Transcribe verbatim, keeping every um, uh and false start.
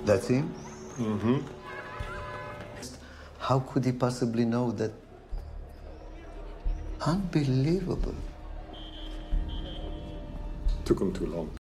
That's him? Mm-hmm. How could he possibly know that? Unbelievable. Took him too long.